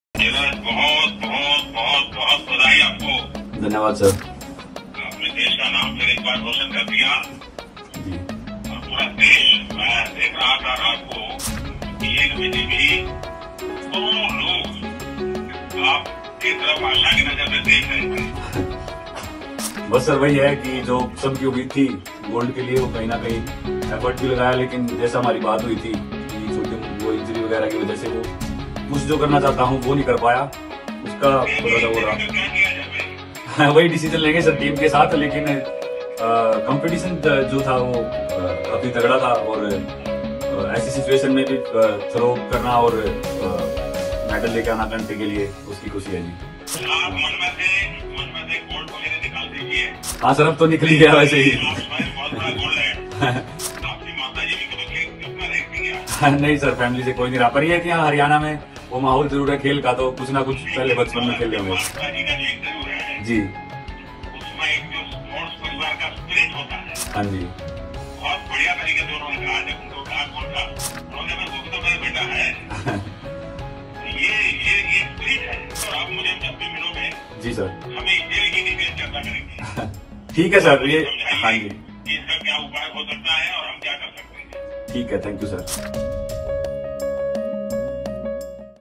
बहुत बहुत बहुत बहुत बधाई आपको। धन्यवाद सर। अपने देश का नाम फिर एक बार रोशन कर दिया जी। और पूरा देश, मैं देख रहा था रात को कि एक बजे भी करोड़ों लोग आपकी तरफ आशा की नजर में देख रहे थे। बस सर वही है कि जो सबकी उम्मीद थी गोल्ड के लिए वो कहीं ना कहीं एफर्ट भी लगाया, लेकिन जैसा हमारी बात हुई थी कि छोटी वो इंजरी वगैरह की वजह से वो कुछ जो करना चाहता हूँ वो नहीं कर पाया, उसका थोड़ा सा वो रहा। वही डिसीजन लेंगे सर टीम के साथ, लेकिन कंपटीशन जो था वो काफी तगड़ा था और ऐसी सिचुएशन में भी थ्रो करना और मेडल लेके आना कंट्री के लिए उसकी खुशी है जी। आप मन में से गोल्ड वगैरह निकाल दीजिए। हाँ सर अब तो निकल गया वैसे ही। बहुत बड़ा गोल्ड है। आपकी माता जी भी कभी खेल अपना देखती क्या? नहीं सर फैमिली से कोई नहीं रहा, पर ये है कि यहाँ हरियाणा में वो माहौल जरूर है खेल का, तो कुछ ना कुछ पहले बचपन में खेले होंगे जी। उसमें एक जो स्पोर्ट्स परिवार का स्पिरिट होता है, हाँ जी बहुत बढ़िया तरीके से उन्होंने कहा। जब उनको कहा कौन का, उन्होंने कहा वो तो मेरा बेटा है। ये स्पिरिट है। और आप मुझे जब भी मिलोगे जी सर। हमें इसी की डिटेल चर्चा करेंगे। ठीक है सर। ये हाँ जी इसका क्या उपाय हो सकता है और हम क्या कर सकते हैं। ठीक है, थैंक यू सर।